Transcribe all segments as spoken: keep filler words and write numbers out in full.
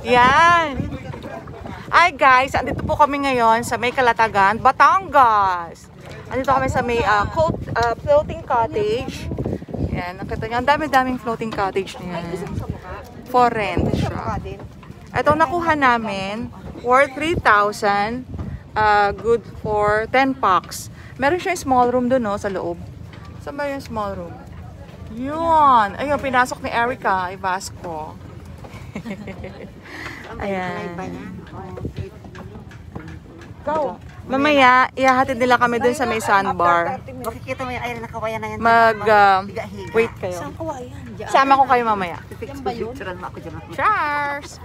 Yan. Ay guys, andito po kami ngayon sa may Calatagan, Batangas. Andito kami sa may uh, coat, uh, floating cottage. Yan, nakita nyo, ang dami-daming floating cottage niya. For rent siya. Ito nakuha namin, worth three thousand, uh, good for ten packs. Meron siya yung small room doon, no, sa loob. Saan ba yung small room? Yun. Ayun, pinasok ni Erica, i-Vasco. Ayan. Go. Mamaya, ihahatid nila kami dun sa may sandbar. Makikita mo yung ayun, nakawayan na yan. Mag, uh, wait kayo. Saan kawayan? Sama ko kayo mamaya. Picturean mo ako dyan. Cheers!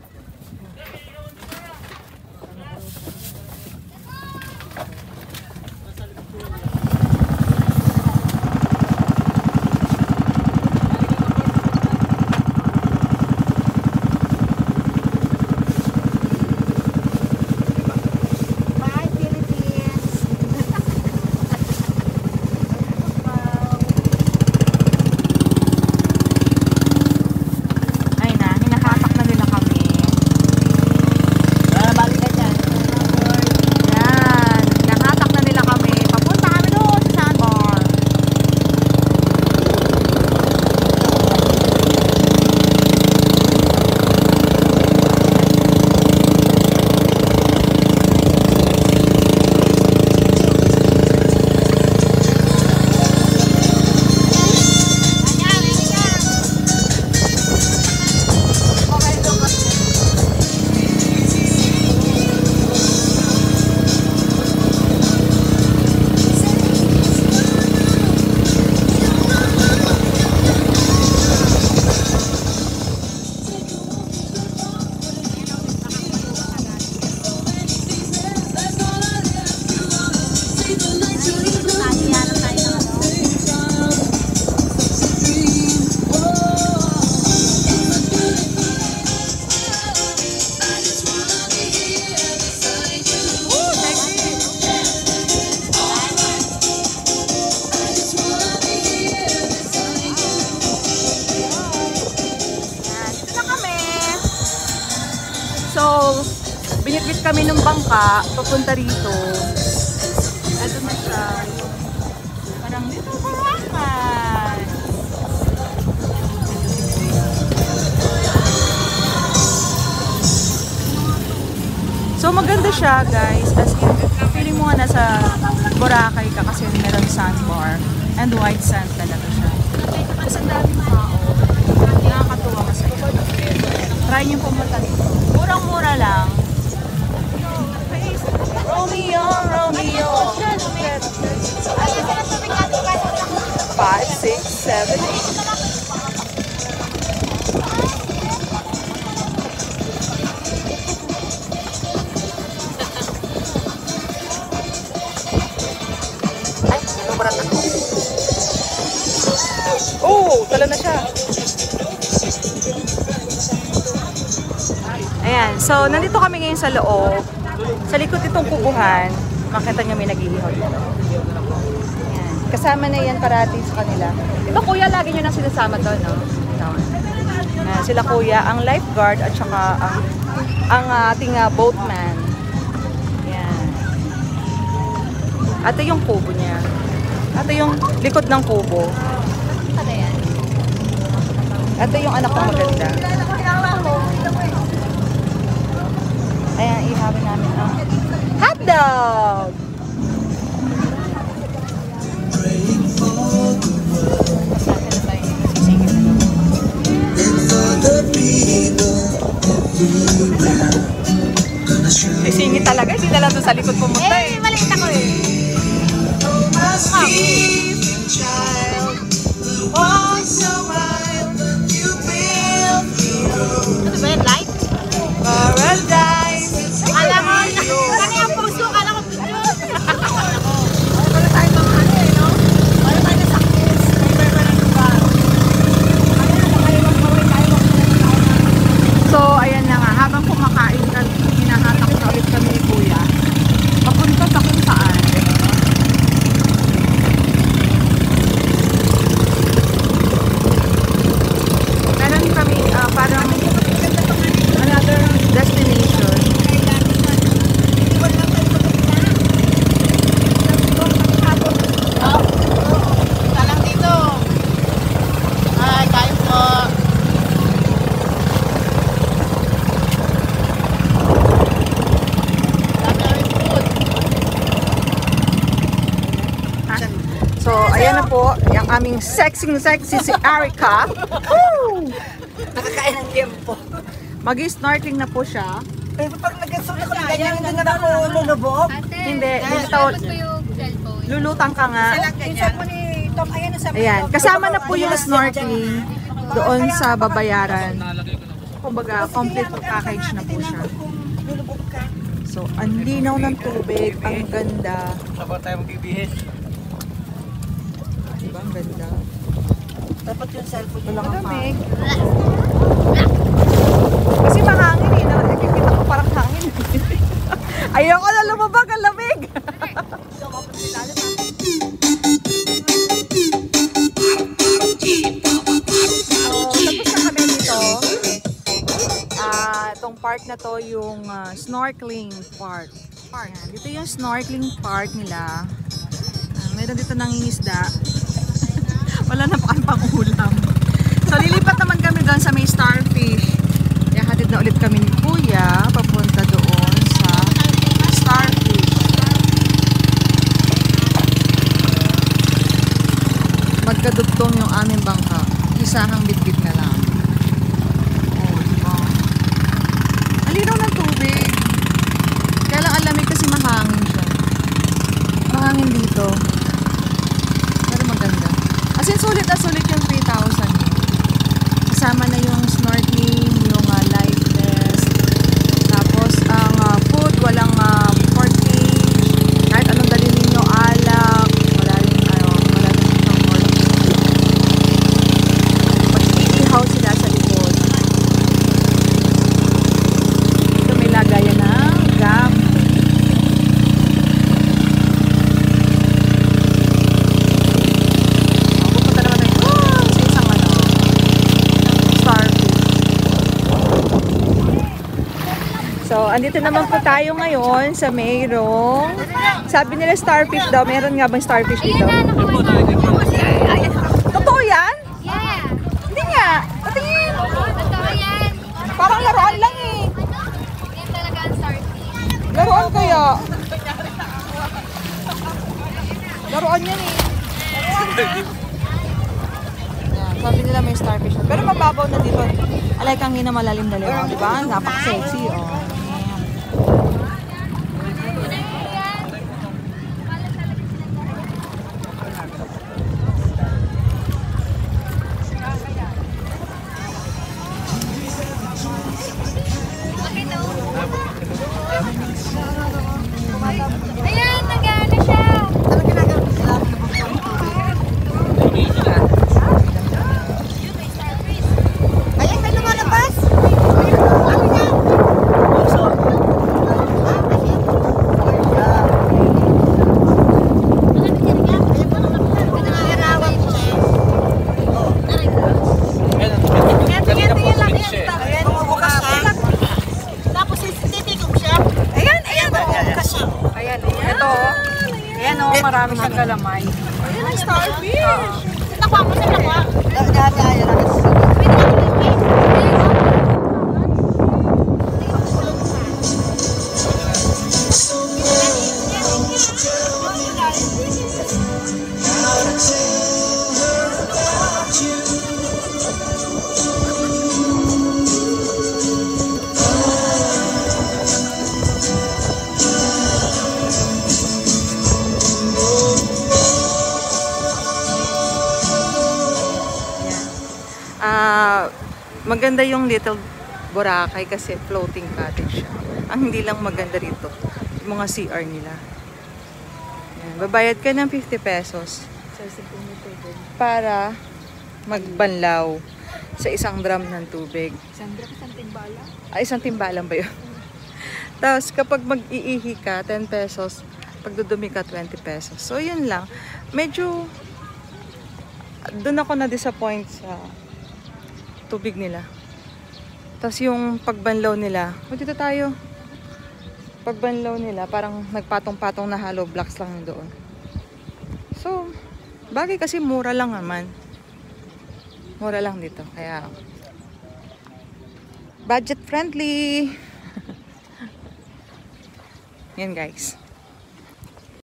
Binitbit kami ng bangka, papunta rito. Ito na siya. Parang dito paraman. So maganda siya guys. As in, feeling mo nga nasa Boracay ka kasi meron sandbar. And white sand talaga siya. Kasi ang daming tao. Nakakatuwa kasi. Try niyo pumunta dito. Murang-mura lang. Romeo, Romeo. Five, six, seven, eight. Ay, nanubaran ako. Oh, tala na siya. Ayan, so nandito kami ngayon sa loob. Sa likod itong kubuhan, makita nyo may nag-iihaw dito. Ayan. Kasama na yan parati sa kanila. Ito kuya, lagi nyo nang sinasama to, no? Ito. Ayan, sila kuya, ang lifeguard at saka ang, ang ating uh, boatman. Ayan. Ito yung kubo niya. Ito yung likod ng kubo. Ano yan? Ito yung anak ng maganda. Ayan, ihawin namin ang hotdog! Sisingit talaga, hindi na lang doon sa likod pumunta eh. Eh, maliit ako eh. Ano ba yan, light? Paradise! Alam mo, kami ang puso, kala ko puso. Wala tayo mga ano eh, no? Wala tayo na sakis. May iba ng lugar. So, ayan na nga. Habang kumakain ka, hinahatak na ulit kami ni Kuya. Papunta sa kung saan. aming sexy sexy si Erica. Woo! Nakakain ng liempo. Mag-snorkeling na po siya. Pero pag nag-sulit ko ng ganyan, hindi na ako lulubog. Hindi, dito lulutang ka nga. Minsan mo ni Tom, ayan na sabi Ayan, kasama na po yung snorkeling doon sa babayaran. Kumbaga, complete package na po siya. Lulubog ka. So, ang linaw ng tubig, ang ganda. Dapat tayo magbibihis. Diba, ang ganda. Dapat yung cellphone Walang yung lamig. Kasi mahangin eh. Nakikita ko parang hangin. Ayoko na lumabag, ang lamig. So, tapos na kami dito. Ah, itong park na to yung ah, snorkeling park. Park. Dito yung snorkeling park nila. Ah, meron dito nangingisda. Wala na pa kami pang ulam. So lilipat naman kami doon sa may starfish. Kaya hatid na ulit kami ni Kuya papunta doon sa starfish. Magkadugtong yung aming bangka. Isahang bitbit na lang. Oh, diba? Ang linaw ng tubig. Kaya lang ang lamig kasi mahangin siya. Mahangin dito. Pero maganda. As in, sulit na sulit yung three thousand. Kasama na yung snorkeling, yung uh, life vest. Tapos, ang uh, food, walang uh, pork cage. Kahit anong dalhin ninyo, alak. Wala rin, ano, wala rin itong pork cage. Mag-iihaw sila sa likod. Ito may lagayan ng gam. Pupunta naman tayo oh, sa isang ano, starfish. So, andito naman po tayo ngayon sa mayroong, sabi nila starfish daw, meron nga bang starfish dito? Totoo yan? Yeah! Hindi nga. Patingin. Totoo yan! Parang laruan lang eh. Yan talaga ang starfish. Laruan kaya. Laruan yan eh. Yan, sabi nila may starfish. Pero mababaw na dito. Alay kang hina malalim na liwan, di ba? Napaka-sexy oh. Ayan. Ayan, nag-ano siya! Ayan, may lumalabas. Ayan, bukas siya. Tapos titikog siya. Ayan, ayan. Bukas siya. Ayan, ito oh. Ayan oh, marami siyang galamay. Ayan ang starfish. Nakuha mo sa nakuha. Dahil-dahil. Ah, maganda yung Little Boracay kasi floating cottage siya. Ang hindi lang maganda rito, yung mga C R nila. Yan, babayad ka ng fifty pesos para magbanlaw sa isang drum ng tubig. Isang drum, isang timbala. Ay, isang timbalan ba yun? Tapos kapag mag-iihi ka, ten pesos. Pag dudumi ka, twenty pesos. So, yun lang. Medyo, doon ako na-disappoint sa tubig nila. Tapos yung pagbanlaw nila, o dito tayo. Pagbanlaw nila, parang nagpatong-patong na hollow blocks lang yung doon. So, bagay kasi mura lang naman. Mura lang dito. Kaya, budget friendly. Yan guys.